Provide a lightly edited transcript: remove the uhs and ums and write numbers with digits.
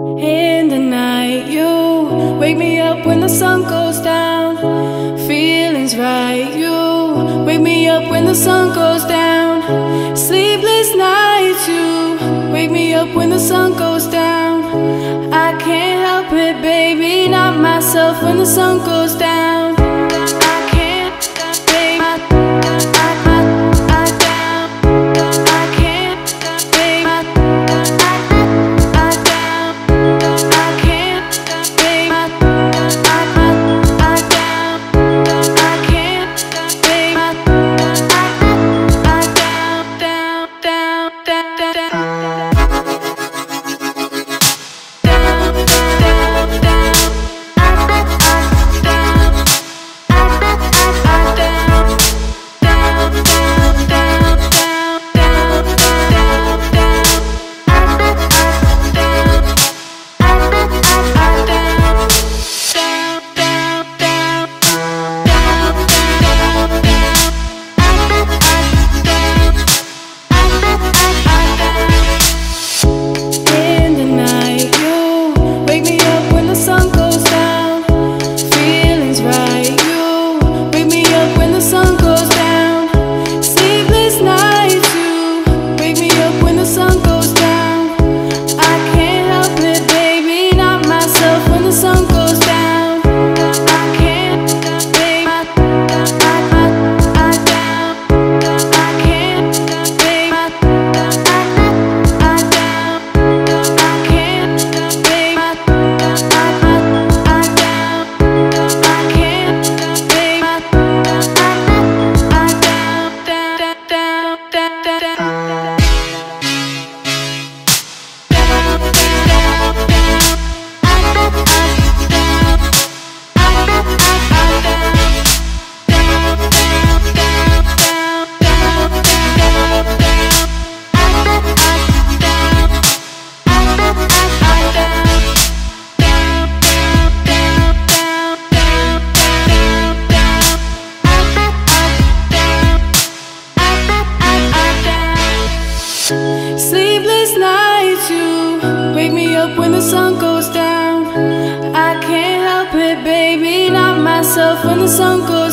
In the night, you wake me up when the sun goes down. Feelings right, you wake me up when the sun goes down. Sleepless nights, you wake me up when the sun goes down. I can't help it, baby, not myself when the sun goes down. I can't, baby, I down. I can't, baby, I down. I can't, baby, I down. I can't, baby, Sleepless nights, you wake me up when the sun goes down. I can't help it, baby, not myself when the sun goes down.